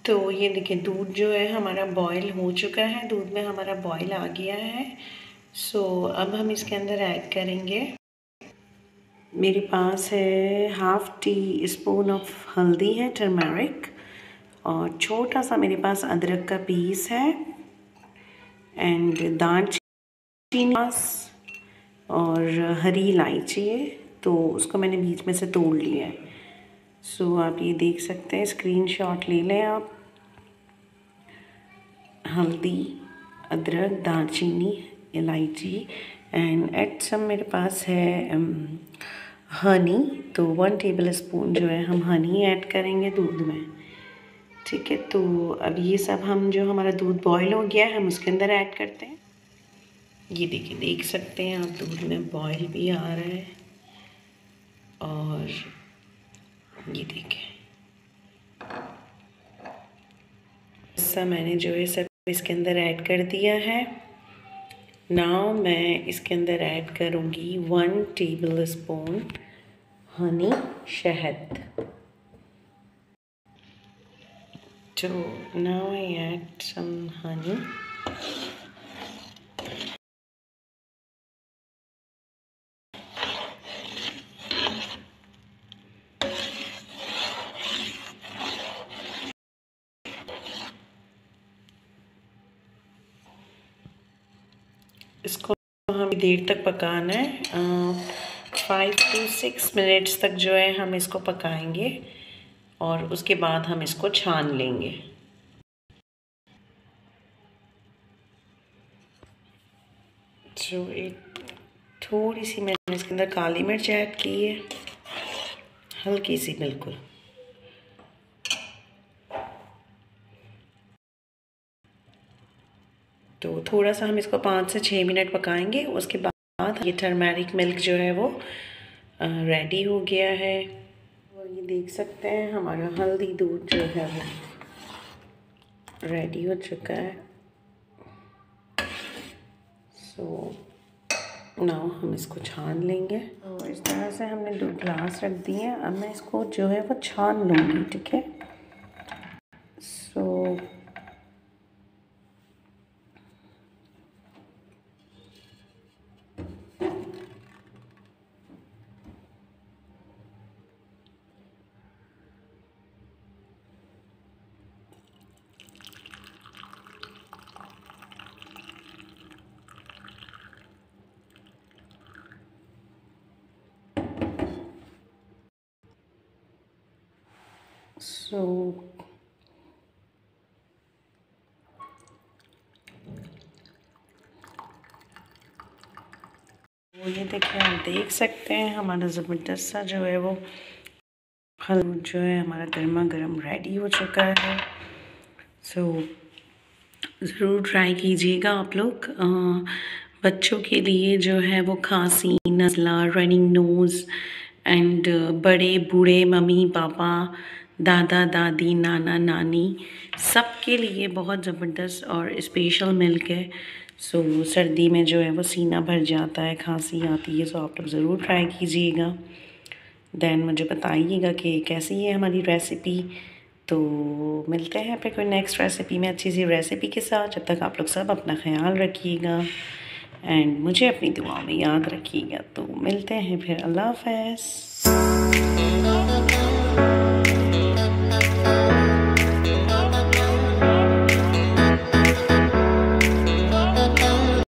तो ये देखिए दूध जो है हमारा बॉईल हो चुका है, दूध में हमारा बॉईल आ गया है। सो अब हम इसके अंदर ऐड करेंगे, मेरे पास है हाफ़ टी स्पून ऑफ हल्दी है, टर्मरिक, और छोटा सा मेरे पास अदरक का पीस है, एंड दालचीनी और हरी इलायची है, तो उसको मैंने बीच में से तोड़ लिया है। सो आप ये देख सकते हैं, स्क्रीनशॉट ले लें आप। हल्दी, अदरक, दालचीनी, इलायची, एंड एड सम मेरे पास है हनी, तो 1 टेबल स्पून जो है हम हनी ऐड करेंगे दूध में। ठीक है, तो अब ये सब हम जो हमारा दूध बॉईल हो गया है हम उसके अंदर ऐड करते हैं। ये देखिए, देख सकते हैं आप दूध में बॉईल भी आ रहा है, और ये देखिए ऐसा मैंने जो है सब इसके अंदर ऐड कर दिया है। नाउ मैं इसके अंदर ऐड करूँगी 1 टेबल स्पून हनी, शहद। तो now I add some honey. इसको हमें देर तक पकाना है, 5 to 6 मिनट्स तक जो है हम इसको पकाएंगे, और उसके बाद हम इसको छान लेंगे। जो एक थोड़ी सी मैंने इसके अंदर काली मिर्च ऐड की है, हल्की सी बिल्कुल। तो थोड़ा सा हम इसको 5 से 6 मिनट पकाएंगे, उसके बाद ये टर्मरिक मिल्क जो है वो रेडी हो गया है। और ये देख सकते हैं हमारा हल्दी दूध जो है वो रेडी हो चुका है। सो नाउ हम इसको छान लेंगे, और इस तरह से हमने 2 ग्लास रख दिए हैं। अब मैं इसको जो है वो छान लूँगी, ठीक है। सो वो ये देखिए, आप देख सकते हैं हमारा ज़बरदस्त सा जो है वो हलवा जो है हमारा गर्मा गर्म रेडी हो चुका है। सो ज़रूर ट्राई कीजिएगा आप लोग। बच्चों के लिए जो है वो खांसी, नज़ला, रनिंग नोज़, एंड बड़े बूढ़े, मम्मी पापा, दादा दादी, नाना नानी, सब के लिए बहुत ज़बरदस्त और स्पेशल मिल्क है। सो सर्दी में जो है वो सीना भर जाता है, खांसी आती है, सो आप लोग ज़रूर ट्राई कीजिएगा। देन मुझे बताइएगा कि कैसी है हमारी रेसिपी। तो मिलते हैं फिर कोई नेक्स्ट रेसिपी में, अच्छी सी रेसिपी के साथ। जब तक आप लोग सब अपना ख्याल रखिएगा, एंड मुझे अपनी दुआओं में याद रखिएगा। तो मिलते हैं फिर, अल्लाह हाफ़िज़।